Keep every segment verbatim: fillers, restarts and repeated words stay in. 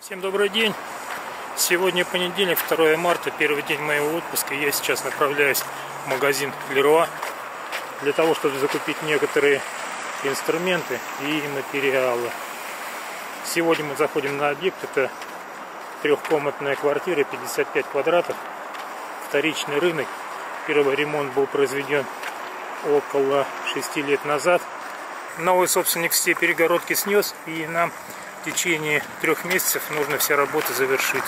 Всем добрый день! Сегодня понедельник, второе марта, первый день моего отпуска. Я сейчас направляюсь в магазин Леруа для того, чтобы закупить некоторые инструменты и материалы. Сегодня мы заходим на объект. Это трехкомнатная квартира, пятьдесят пять квадратов, вторичный рынок. Первый ремонт был произведен около шести лет назад. Новый собственник все перегородки снес, и нам в течение трех месяцев нужно все работы завершить.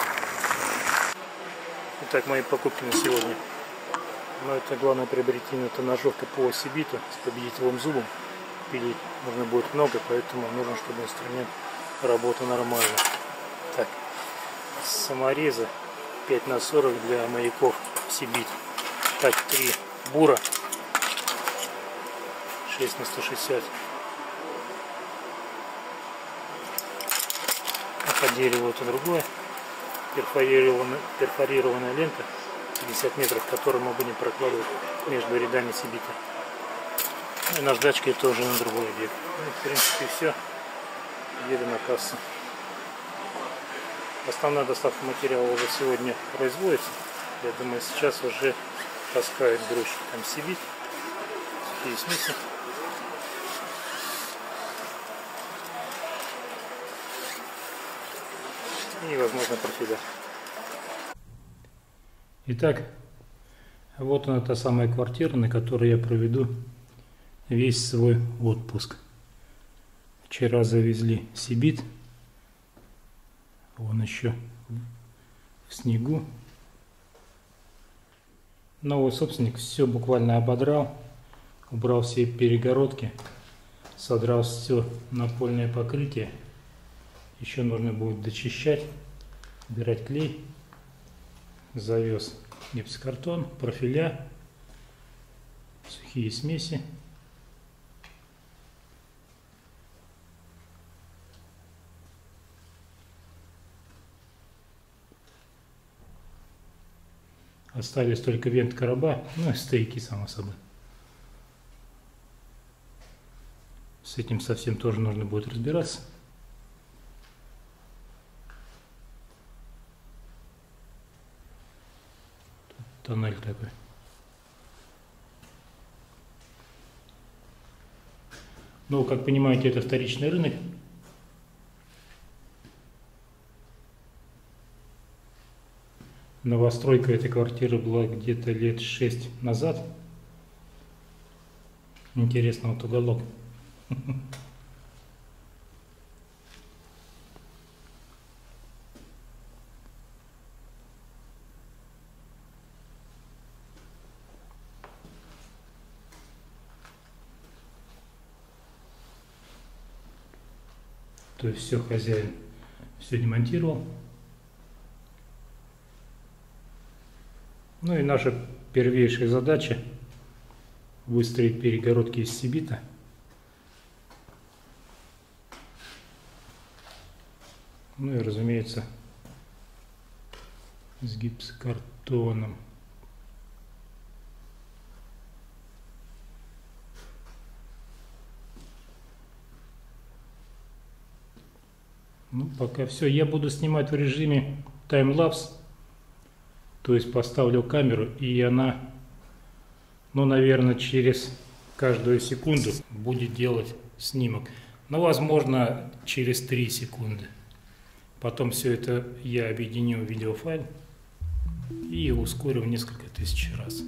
Итак, мои покупки на сегодня. Но это главное приобретение, это ножовка по сибиту с победителевым зубом. Пилить нужно будет много, поэтому нужно, чтобы инструмент работал нормально. Так, саморезы пять на сорок для маяков сибит. Так, три бура шесть на сто шестьдесят. А по дереву это другое. Перфорированная, перфорированная лента пятьдесят метров, которую мы будем прокладывать между рядами сибита. Ну и наждачкой тоже на другой объект. Ну и в принципе все. Еду на кассу. Основная доставка материала уже сегодня производится. Я думаю, сейчас уже таскают грузчик. Там сибит, сухие смеси. И, возможно, профиля. Итак, вот она, та самая квартира, на которой я проведу весь свой отпуск. Вчера завезли сибит. Вон еще в снегу. Новый собственник все буквально ободрал. Убрал все перегородки. Содрал все напольное покрытие. Еще нужно будет дочищать, убирать клей. Завез гипсокартон, профиля, сухие смеси. Остались только вент короба, ну и стейки, само собой. С этим совсем тоже нужно будет разбираться. Тоннель такой. Ну, как понимаете, это вторичный рынок. Новостройка этой квартиры была где-то лет шесть назад. Интересно, вот уголок. То есть все, хозяин все демонтировал. Ну и наша первейшая задача выстроить перегородки из сибита. Ну и, разумеется, с гипсокартоном. Ну, пока все. Я буду снимать в режиме таймлапс. То есть поставлю камеру, и она, ну, наверное, через каждую секунду будет делать снимок. Но, возможно, через три секунды. Потом все это я объединю в видеофайл и ускорю в несколько тысяч раз.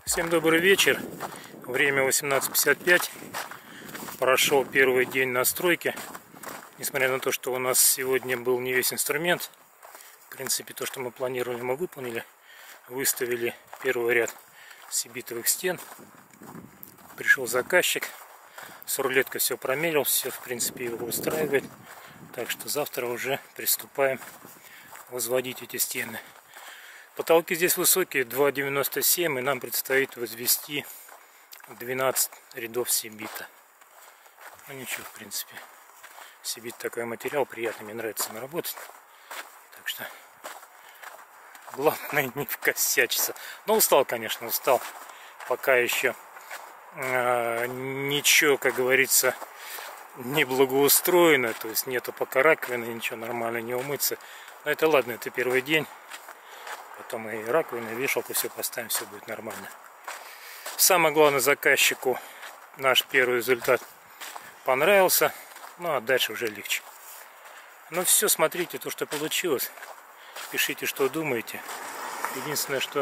Всем добрый вечер. Время восемнадцать пятьдесят пять. Прошел первый день настройки. Несмотря на то, что у нас сегодня был не весь инструмент. В принципе, то, что мы планировали, мы выполнили. Выставили первый ряд сибитовых стен. Пришел заказчик. С рулеткой все промерил. Все, в принципе, его устраивает. Так что завтра уже приступаем возводить эти стены. Потолки здесь высокие, два девяносто семь, и нам предстоит возвести двенадцать рядов сибита. Ну ничего, в принципе. Сибит такой материал, приятный, мне нравится им работать. Так что главное не вкосячиться. Но устал, конечно, устал. Пока еще э, ничего, как говорится, не благоустроено. То есть нету пока раковины, ничего, нормально не умыться. Но это ладно, это первый день. Потом и раковину, и вешалку все поставим, все будет нормально. Самое главное, заказчику наш первый результат понравился. Ну а дальше уже легче. Ну все, смотрите то, что получилось. Пишите, что думаете. Единственное, что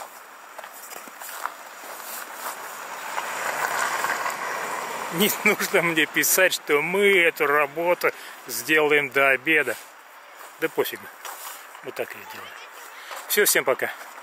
не нужно мне писать, что мы эту работу сделаем до обеда. Да пофигу. Вот так я делаю. Все, всем пока.